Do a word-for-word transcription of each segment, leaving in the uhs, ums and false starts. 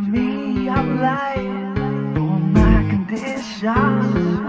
me, I'm lying for my condition.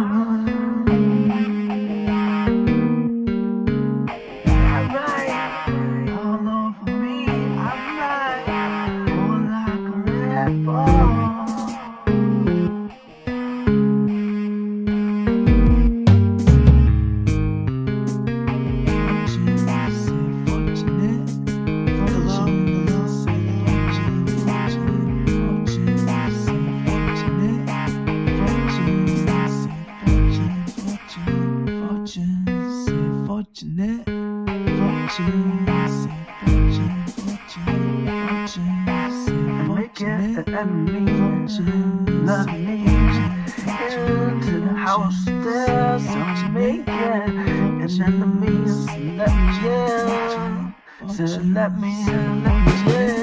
Fortunate, fortune, say fortune, fortune, fortune, say fortunate, the enemy, fortune, let me into the house there, so make it an enemy, let me in, so let me in, let me in.